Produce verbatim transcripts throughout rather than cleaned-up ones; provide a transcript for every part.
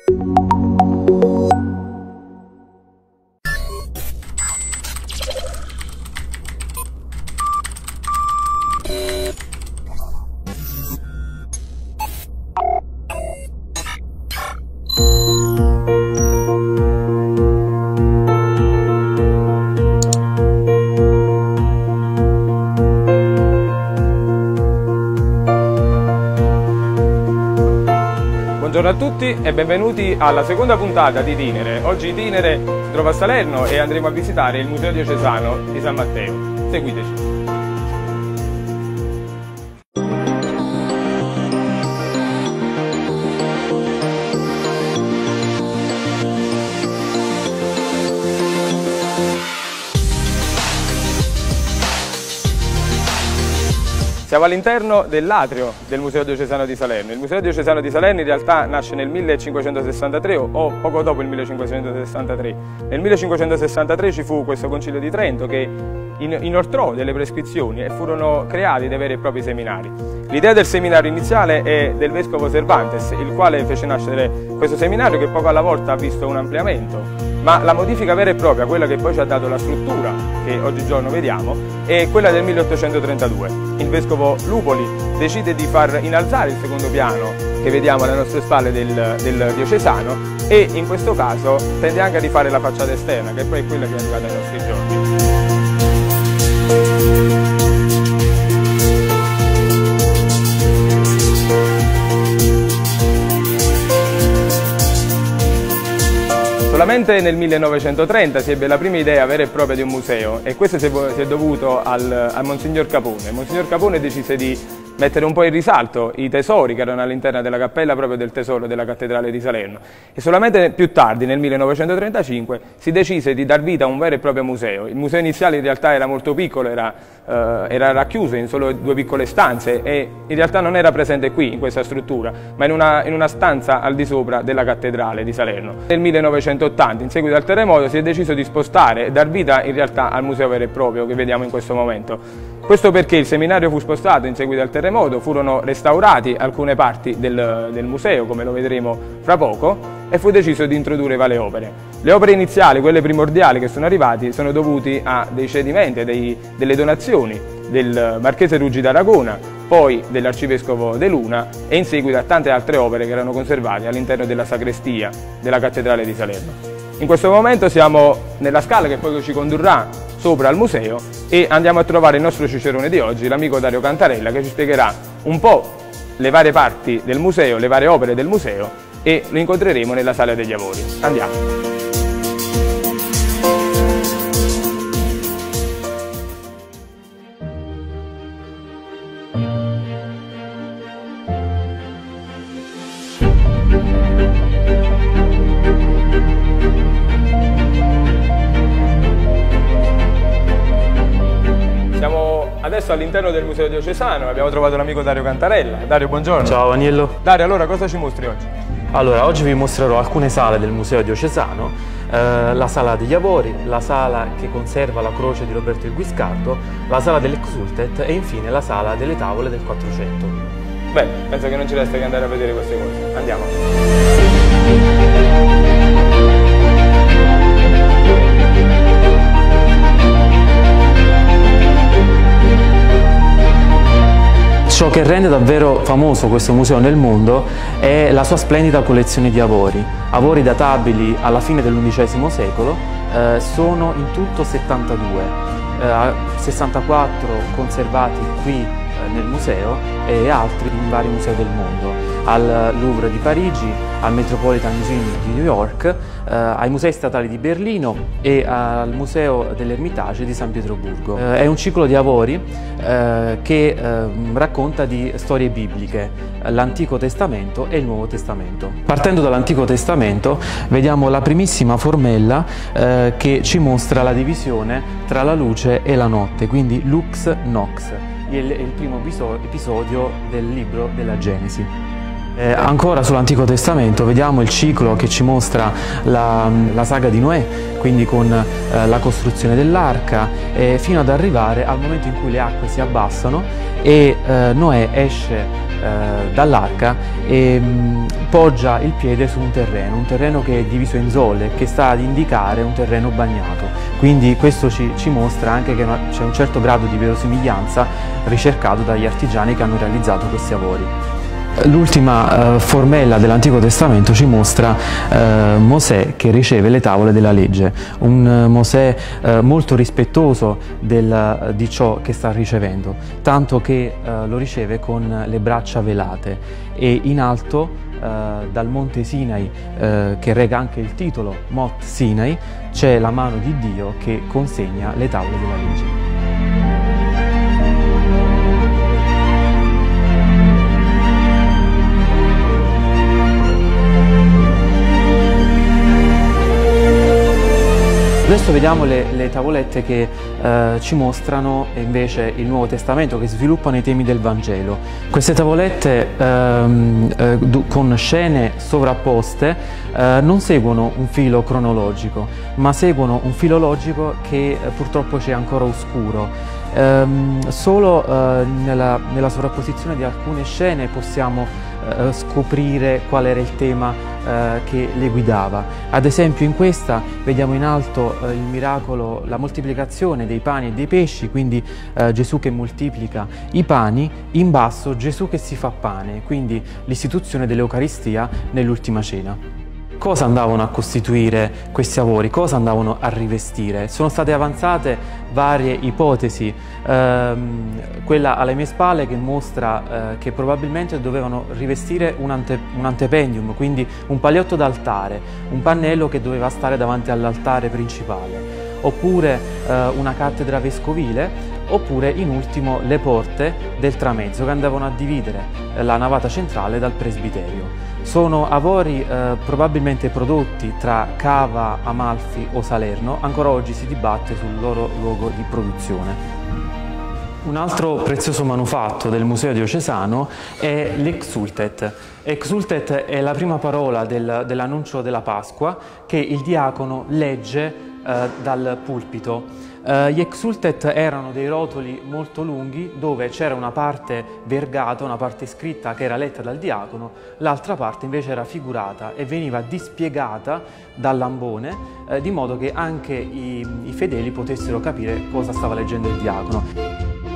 Buongiorno a tutti e benvenuti alla seconda puntata di Itinere. Oggi Itinere si trova a Salerno e andremo a visitare il Museo Diocesano di San Matteo. Seguiteci. Siamo all'interno dell'atrio del Museo Diocesano di Salerno. Il Museo Diocesano di Salerno in realtà nasce nel millecinquecentosessantatré o poco dopo il millecinquecentosessantatré. Nel millecinquecentosessantatré ci fu questo Concilio di Trento che inoltrò delle prescrizioni e furono creati dei veri e propri seminari. L'idea del seminario iniziale è del Vescovo Cervantes, il quale fece nascere questo seminario che poco alla volta ha visto un ampliamento, ma la modifica vera e propria, quella che poi ci ha dato la struttura che oggigiorno vediamo, è quella del milleottocentotrentadue. Il Vescovo Lupoli decide di far innalzare il secondo piano che vediamo alle nostre spalle del, del diocesano e in questo caso tende anche a rifare la facciata esterna, che poi è quella che è arrivata ai nostri giorni. Solamente nel millenovecentotrenta si ebbe la prima idea vera e propria di un museo e questo si è dovuto al, a Monsignor Capone. Monsignor Capone decise di mettere un po' in risalto i tesori che erano all'interno della cappella proprio del tesoro della cattedrale di Salerno e solamente più tardi, nel millenovecentotrentacinque, si decise di dar vita a un vero e proprio museo. Il museo iniziale in realtà era molto piccolo, era, eh, era racchiuso in solo due piccole stanze e in realtà non era presente qui in questa struttura, ma in una, in una stanza al di sopra della cattedrale di Salerno. Nel millenovecentottanta, in seguito al terremoto, si è deciso di spostare e dar vita in realtà al museo vero e proprio che vediamo in questo momento. Questo perché il seminario fu spostato in seguito al terremoto, furono restaurati alcune parti del, del museo, come lo vedremo fra poco, e fu deciso di introdurre varie opere. Le opere iniziali, quelle primordiali che sono arrivati, sono dovuti a dei cedimenti, a dei, delle donazioni del Marchese Ruggi d'Aragona, poi dell'Arcivescovo De Luna e in seguito a tante altre opere che erano conservate all'interno della sagrestia della cattedrale di Salerno. In questo momento siamo nella scala che poi ci condurrà sopra al museo e andiamo a trovare il nostro cicerone di oggi, l'amico Dario Cantarella, che ci spiegherà un po' le varie parti del museo, le varie opere del museo e lo incontreremo nella sala degli lavori. Andiamo! Adesso all'interno del Museo Diocesano abbiamo trovato l'amico Dario Cantarella. Dario, buongiorno. Ciao Aniello. Dario, allora cosa ci mostri oggi? Allora, oggi vi mostrerò alcune sale del Museo Diocesano, eh, la sala degli Avori, la sala che conserva la croce di Roberto il Guiscardo, la sala dell'Exultet e infine la sala delle tavole del Quattrocento. Bene, penso che non ci resta che andare a vedere queste cose. Andiamo. Ciò che rende davvero famoso questo museo nel mondo è la sua splendida collezione di avori. Avori databili alla fine dell'undicesimo secolo, eh, sono in tutto settantadue, eh, sessantaquattro conservati qui eh, nel museo e altri in vari musei del mondo, al Louvre di Parigi, al Metropolitan Museum di New York, eh, ai musei statali di Berlino e al Museo dell'Ermitage di San Pietroburgo. Eh, è un ciclo di avori eh, che eh, racconta di storie bibliche, l'Antico Testamento e il Nuovo Testamento. Partendo dall'Antico Testamento vediamo la primissima formella eh, che ci mostra la divisione tra la luce e la notte, quindi Lux Nox, il, il primo episodio del libro della Genesi. Eh, ancora sull'Antico Testamento vediamo il ciclo che ci mostra la, la saga di Noè, quindi con eh, la costruzione dell'arca, eh, fino ad arrivare al momento in cui le acque si abbassano e eh, Noè esce eh, dall'arca e mh, poggia il piede su un terreno, un terreno che è diviso in zolle, che sta ad indicare un terreno bagnato. Quindi questo ci, ci mostra anche che c'è un certo grado di verosimiglianza ricercato dagli artigiani che hanno realizzato questi lavori. L'ultima eh, formella dell'Antico Testamento ci mostra eh, Mosè che riceve le tavole della legge, un eh, Mosè eh, molto rispettoso del, di ciò che sta ricevendo, tanto che eh, lo riceve con le braccia velate e in alto eh, dal monte Sinai, eh, che reca anche il titolo Mot Sinai, c'è la mano di Dio che consegna le tavole della legge. Adesso vediamo le, le tavolette che eh, ci mostrano invece il Nuovo Testamento, che sviluppano i temi del Vangelo. Queste tavolette ehm, eh, con scene sovrapposte eh, non seguono un filo cronologico, ma seguono un filo logico che eh, purtroppo c'è ancora oscuro. Ehm, solo eh, nella, nella sovrapposizione di alcune scene possiamo eh, scoprire qual era il tema eh, che le guidava. Ad esempio in questa vediamo in alto eh, il miracolo, la moltiplicazione dei pani e dei pesci, quindi eh, Gesù che moltiplica i pani, in basso Gesù che si fa pane, quindi l'istituzione dell'Eucaristia nell'ultima cena. Cosa andavano a costituire questi lavori? Cosa andavano a rivestire? Sono state avanzate varie ipotesi, ehm, quella alle mie spalle che mostra eh, che probabilmente dovevano rivestire un, ante, un antependium, quindi un paliotto d'altare, un pannello che doveva stare davanti all'altare principale, oppure eh, una cattedra vescovile, oppure in ultimo le porte del tramezzo che andavano a dividere la navata centrale dal presbiterio. Sono lavori eh, probabilmente prodotti tra Cava, Amalfi o Salerno, ancora oggi si dibatte sul loro luogo di produzione. Un altro prezioso manufatto del Museo Diocesano è l'Exsultet. Exsultet è la prima parola del, dell'annuncio della Pasqua che il diacono legge eh, dal pulpito. Uh, gli Exsultet erano dei rotoli molto lunghi dove c'era una parte vergata, una parte scritta che era letta dal diacono, l'altra parte invece era figurata e veniva dispiegata dall'ambone eh, di modo che anche i, i fedeli potessero capire cosa stava leggendo il diacono.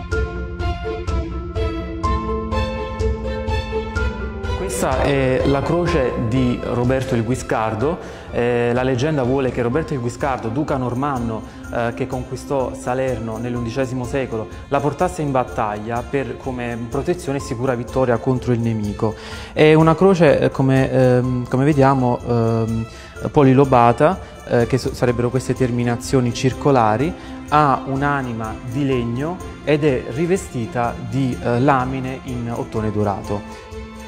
Questa è la croce di Roberto il Guiscardo. Eh, la leggenda vuole che Roberto il Guiscardo, duca normanno eh, che conquistò Salerno nell'undicesimo secolo, la portasse in battaglia per, come protezione e sicura vittoria contro il nemico. È una croce, eh, come, ehm, come vediamo, ehm, polilobata, eh, che so, sarebbero queste terminazioni circolari, ha un'anima di legno ed è rivestita di eh, lamine in ottone dorato.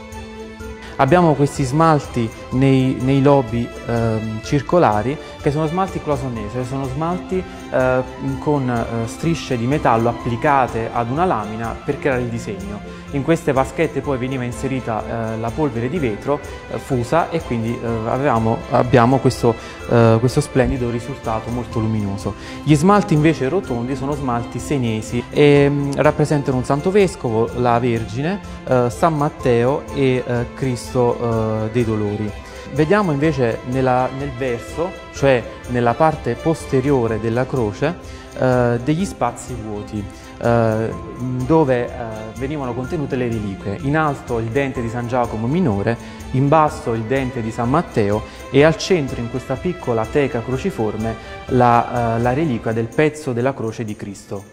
Abbiamo questi smalti nei, nei lobi eh, circolari che sono smalti cloisonnés, sono smalti eh, con eh, strisce di metallo applicate ad una lamina per creare il disegno. In queste vaschette poi veniva inserita eh, la polvere di vetro eh, fusa e quindi eh, avevamo, abbiamo questo, eh, questo splendido risultato molto luminoso. Gli smalti invece rotondi sono smalti senesi e mh, rappresentano un Santo Vescovo, la Vergine, eh, San Matteo e eh, Cristo eh, dei Dolori. Vediamo invece nella, nel verso, cioè nella parte posteriore della croce, eh, degli spazi vuoti, eh, dove eh, venivano contenute le reliquie. In alto il dente di San Giacomo minore, in basso il dente di San Matteo e al centro, in questa piccola teca cruciforme, la, eh, la reliquia del pezzo della croce di Cristo.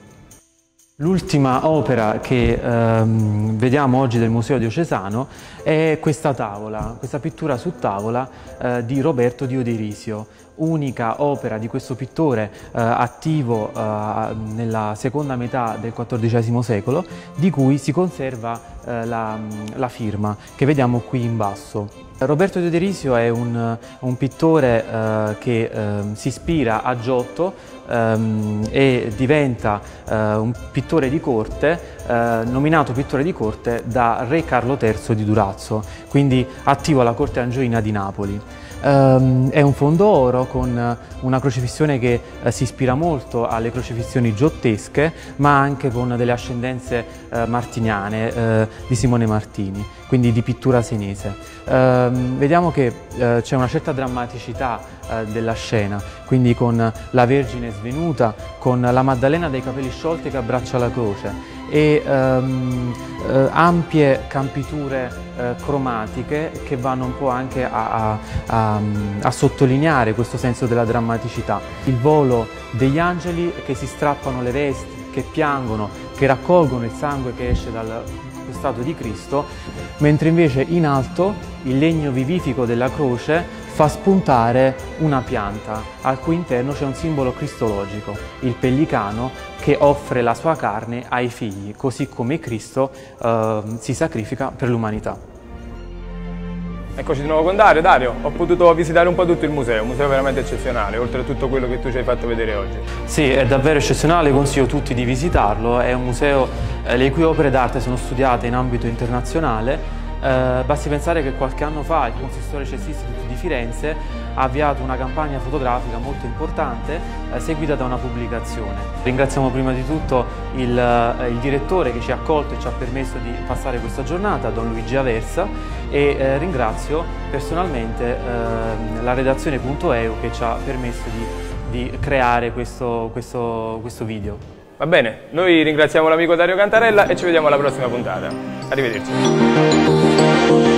L'ultima opera che ehm, vediamo oggi del Museo Diocesano è questa tavola, questa pittura su tavola eh, di Roberto di Oderisio, unica opera di questo pittore eh, attivo eh, nella seconda metà del quattordicesimo secolo, di cui si conserva eh, la, la firma che vediamo qui in basso. Roberto di Oderisio è un, un pittore eh, che eh, si ispira a Giotto ehm, e diventa eh, un pittore di corte eh, nominato pittore di corte da re Carlo terzo di Durazzo, quindi attivo alla corte angioina di Napoli. Um, è un fondo oro con una crocifissione che uh, si ispira molto alle crocifissioni giottesche, ma anche con delle ascendenze uh, martiniane uh, di Simone Martini, quindi di pittura senese. Uh, vediamo che uh, c'è una certa drammaticità uh, della scena, quindi con la Vergine svenuta, con la Maddalena dai capelli sciolti che abbraccia la croce e um, uh, ampie campiture uh, cromatiche che vanno un po' anche a, a, a, a sottolineare questo senso della drammaticità. Il volo degli angeli che si strappano le vesti, che piangono, che raccolgono il sangue che esce dal costato di Cristo, mentre invece in alto il legno vivifico della croce fa spuntare una pianta al cui interno c'è un simbolo cristologico, il pellicano che offre la sua carne ai figli, così come Cristo eh, si sacrifica per l'umanità. Eccoci di nuovo con Dario. Dario, ho potuto visitare un po' tutto il museo, un museo veramente eccezionale, oltre a tutto quello che tu ci hai fatto vedere oggi. Sì, è davvero eccezionale, consiglio a tutti di visitarlo, è un museo eh, le cui opere d'arte sono studiate in ambito internazionale. Eh, basti pensare che qualche anno fa il Consistorial Chess Institute di Firenze ha avviato una campagna fotografica molto importante eh, seguita da una pubblicazione. Ringraziamo prima di tutto il, eh, il direttore che ci ha accolto e ci ha permesso di passare questa giornata, Don Luigi Aversa, e eh, ringrazio personalmente eh, la redazione punto E U che ci ha permesso di, di creare questo, questo, questo video. Va bene, noi ringraziamo l'amico Dario Cantarella e ci vediamo alla prossima puntata. Arrivederci.